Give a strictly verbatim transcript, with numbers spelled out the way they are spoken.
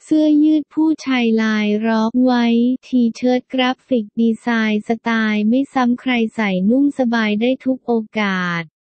เสื้อยืดผู้ชายลายร็อกไว้ทีเชิ้ตกราฟิกดีไซน์สไตล์ไม่ซ้ำใครใส่นุ่มสบายได้ทุกโอกาส